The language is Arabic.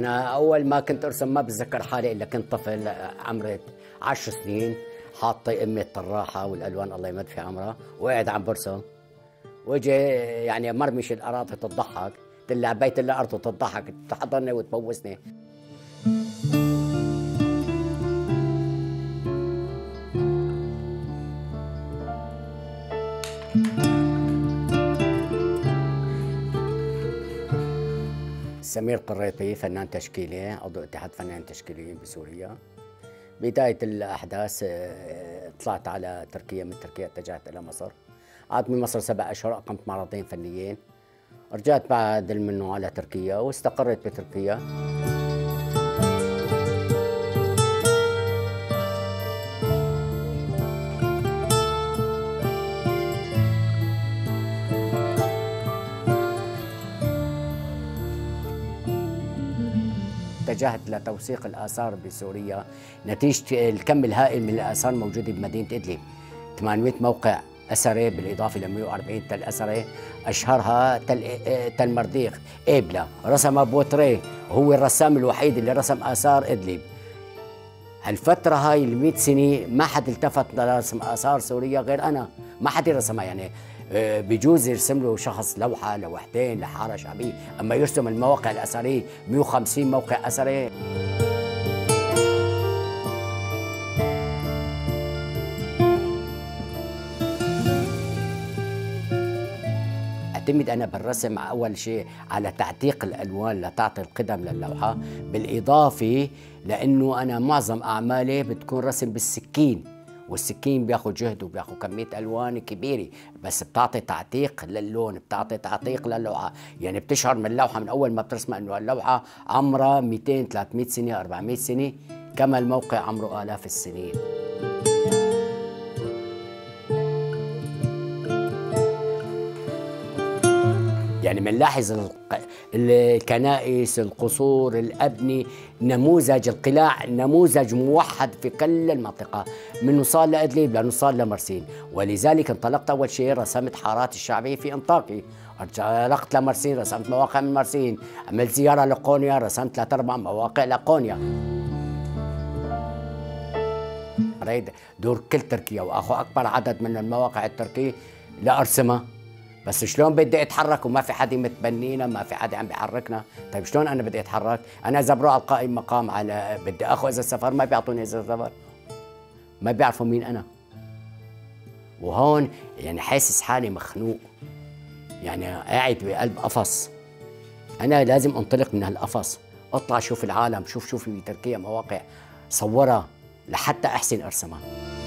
أنا أول ما كنت أرسم ما بتذكر حالي إلا كنت طفل عمري 10 سنين، حاط أمي الطراحة والألوان الله يمد في عمرها وقاعد عم برسم، وجي يعني مرمش الأراضي تضحك، تلعب بيت الأرض وتضحك، تحضرني وتبوسني. سمير قريطي فنان تشكيلي، عضو اتحاد فنانين تشكيليين بسوريا. بداية الأحداث طلعت على تركيا، من تركيا اتجهت إلى مصر. قعدت من مصر 7 أشهر، أقمت معرضين فنيين، رجعت بعد منه على تركيا واستقريت بتركيا. اتجهت لتوثيق الآثار بسوريا نتيجة الكم الهائل من الآثار الموجودة بمدينة إدلب. 800 موقع أثري بالإضافة ل 140 تل أثري، أشهرها تل مرديخ إبلة، رسم بوتريه، هو الرسام الوحيد اللي رسم آثار إدلب. هالفترة هاي ال 100 سنة ما حد التفت لرسم آثار سوريا غير أنا، ما حد رسمها. يعني بجوز يرسم له شخص لوحة لوحتين لحارة شعبية، أما يرسم المواقع الأثرية 150 موقع أثري. اعتمد أنا بالرسم أول شيء على تعتيق الألوان لتعطي القدم للوحة، بالإضافة لأنه أنا معظم أعمالي بتكون رسم بالسكين، والسكين بياخذ جهد وبياخذ كمية ألوان كبيرة، بس بتعطي تعتيق للون، بتعطي تعتيق للوحة. يعني بتشعر من اللوحة من أول ما بترسمها إنه اللوحة عمرها 200 300 سنة 400 سنة، كما الموقع عمره آلاف السنين. يعني بنلاحظ الكنائس، القصور، الأبنية، نموذج القلاع نموذج موحد في كل المنطقة، من نصال لإدلب لنصال لمرسين. ولذلك انطلقت أول شيء رسمت حارات الشعبية في أنطاكي، انطلقت لمرسين رسمت مواقع من مرسين، عملت زيارة لقونيا رسمت 3-4 مواقع لقونيا. أريد دور كل تركيا وأخذ أكبر عدد من المواقع التركية لأرسمها، بس شلون بدي اتحرك وما في حدا متبنينا، ما في حدا عم بيحركنا؟ طيب شلون انا بدي اتحرك؟ انا اذا بروح على القائم مقام على بدي اخذ اذا السفر ما بيعطوني اذا السفر، ما بيعرفوا مين انا. وهون يعني حاسس حالي مخنوق، يعني قاعد بقلب قفص. انا لازم انطلق من هالقفص، اطلع شوف العالم، شوف في تركيا مواقع صورها لحتى احسن ارسمها.